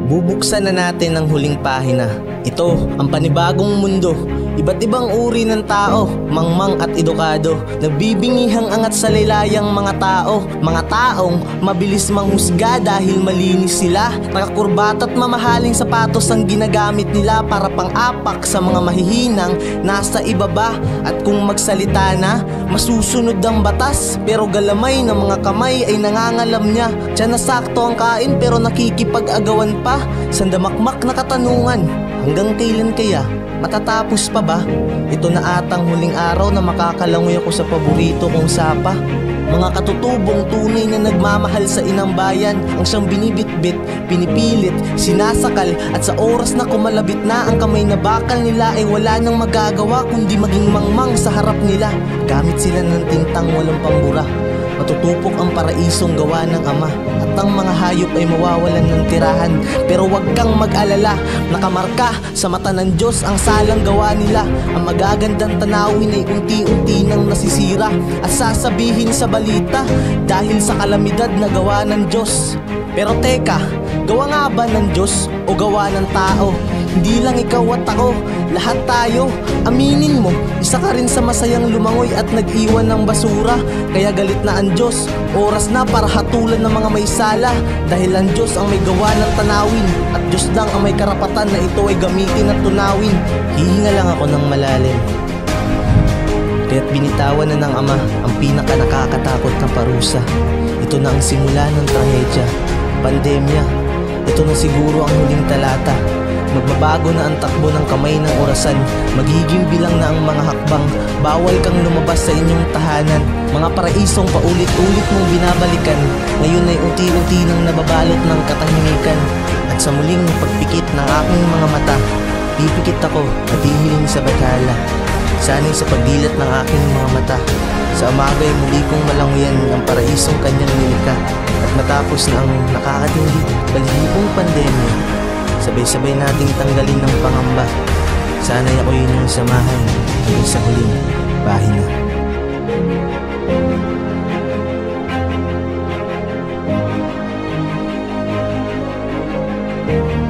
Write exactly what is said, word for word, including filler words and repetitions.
Bubuksan na natin ang huling pahina. Ito ang panibagong mundo. Iba't ibang uri ng tao, mangmang at edukado. Nagbibingihang angat sa laylayang mga tao. Mga taong mabilis manghusga dahil malinis sila. Nakakurbat at mamahaling sapatos ang ginagamit nila para pang-apak sa mga mahihinang nasa ibaba. At kung magsalita na, masusunod ang batas. Pero galamay ng mga kamay ay nangangalam niya. Tiyan na sakto ang kain pero nakikipag-agawan pa. Sandamakmak na katanungan, hanggang kailan kaya? Matatapos pa ba? Ito na atang huling araw na makakalangoy ako sa paborito kong sapa. Mga katutubong tunay na nagmamahal sa inang bayan ang siyang binibitbit, pinipilit, sinasakal. At sa oras na kumalabit na ang kamay na bakal nila ay wala nang magagawa kundi maging mangmang sa harap nila. Gamit sila ng tintang walang pambura. Matutupok ang paraisong gawa ng Ama at ang mga hayop ay mawawalan ng tirahan. Pero wag kang mag-alala, nakamarka sa mata ng Diyos ang salang gawa nila. Ang magagandang tanawin ay unti-unti nang nasisira at sasabihin sa balita dahil sa kalamidad na gawa ng Diyos. Pero teka, gawa nga ba ng Diyos o gawa ng tao? Hindi lang ikaw at ako, lahat tayo. Aminin mo, isa ka rin sa masayang lumangoy at nag-iwan ng basura. Kaya galit na ang Diyos, oras na para hatulan ng mga may sala. Dahil ang Diyos ang may gawa ng tanawin at Diyos lang ang may karapatan na ito ay gamitin at tunawin. Hihinga lang ako ng malalim. Kaya't binitawan na ng Ama ang pinaka nakakatakot na parusa. Ito na ang simula ng trahedya, pandemya. Ito na siguro ang huling talata. Magbabago na ang takbo ng kamay ng orasan. Magiging bilang na ang mga hakbang. Bawal kang lumabas sa inyong tahanan. Mga paraisong paulit-ulit mong binabalikan, ngayon ay unti-unti nang nababalot ng katahimikan. At sa muling pagpikit ng aking mga mata, pipikit ako at hihiling sa bathala. Sana'y sa pagdilat ng aking mga mata, sa umaga'y muli kong malanguyan ang paraisong kanyang nilikha. At matapos na ang nakakatinggi, balihibong pandemya, sabay-sabay nating tanggalin ng pangamba. Sana'y ako'y inyong samahan hanggang sa huling pahina.